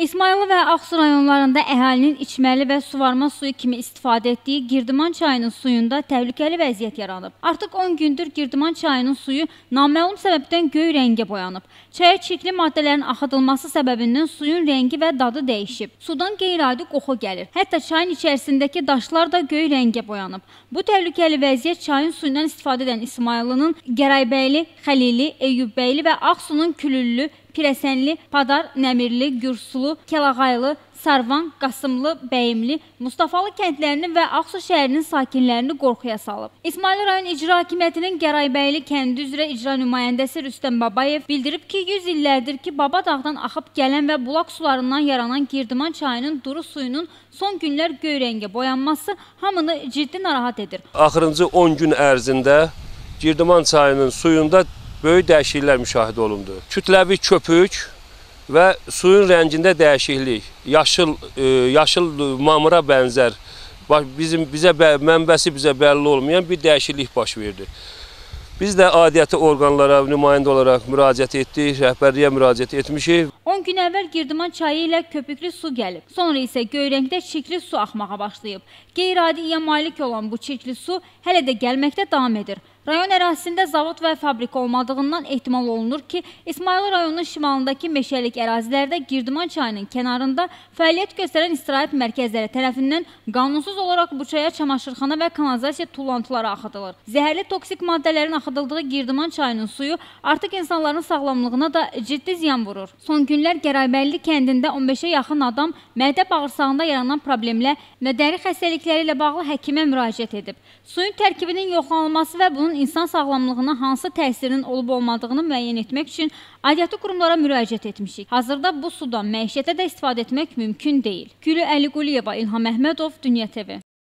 İsmayıllı və Ağsu rayonlarında əhalinin içməli və suvarma suyu kimi istifadə etdiyi Girdiman çayının suyunda təhlükəli vəziyyət yaranıb. Artıq 10 gündür Girdiman çayının suyu naməlum səbəbdən göy rəngə boyanıb. Çaya çirkli maddələrin axıdılması səbəbindən suyun rəngi və dadı dəyişib. Sudan qeyri-adi qoxu gəlir. Hətta çayın içərisindəki daşlar da göy rəngə boyanıb. Bu təhlükəli vəziyyət çayın suyundan istifadə edən İsmayıllının Gəraybəyli, Xəlili, Eyyubbəyli və Ağsunun Külüllü, Pirəsənli, Padar, Nəmirli, Gürsulu, Kəlağaylı, Sarvan, Qasımlı, Bəyimli, Mustafalı kəndlərinin və Ağsu şəhərinin sakinlərini qorxuya salıb. İsmayıllı rayon İcra Hakimiyyətinin Gəraybəyli kəndi üzrə icra nümayəndəsi Rüstəm Babayev bildirib ki, 100 illərdir ki, Babadağdan axıb gələn və bulaq sularından yaranan Girdiman çayının duru suyunun son günlər göy rəngə boyanması hamını ciddi narahat edir. Axırıncı 10 gün ərzində Girdiman çayının suyunda böyük dəyişikliklər müşahidə olundu. Kütləvi köpük və suyun rəngində dəyişiklik, yaşıl mamıra bənzər, mənbəsi bizə bəlli olmayan bir dəyişiklik baş verdi. Biz də aidiyyatı orqanlara nümayəndə olaraq müraciət etdik, rəhbərliyə müraciət etmişik. 10 gün əvvəl Girdiman çayı ilə köpüklü su gəlib. Sonra isə göy rəngdə çirkli su axmağa başlayıb. Qeyri-adi iyə malik olan bu çirkli su hələ də gəlməkdə davam edir. Rayon ərazisində zavod və fabrika olmadığından ehtimal olunur ki, İsmayıllı rayonunun şimalındakı meşəlik ərazilərdə Girdiman çayının kənarında fəaliyyət göstərən istirahət mərkəzləri tərəfindən qanunsuz olaraq bu çaya çamaşırxana və kanalizasiya tullantıları axıdılır. Zəhərli toksik maddələrin axıdıldığı Girdiman çayının suyu artıq insanların sağlamlığına da ciddi ziyan vurur. Son günlər Gəraybəyli kəndində 15-ə yaxın adam mədə bağırsağında yaranan problemlə və dəri xəstəlikləri ilə bağlı həkimə müraciət edib. Suyun tərkibinin yoxlanılması və bunun insan sağlamlığına hansı təsirinin olub-olmadığını müəyyən etmək üçün aidiyyatı qurumlara müraciət etmişik. Hazırda bu sudan məişətə də istifadə etmək mümkün deyil. Gülü Əliquliyeva, İlham Əhmədov, Dünya TV.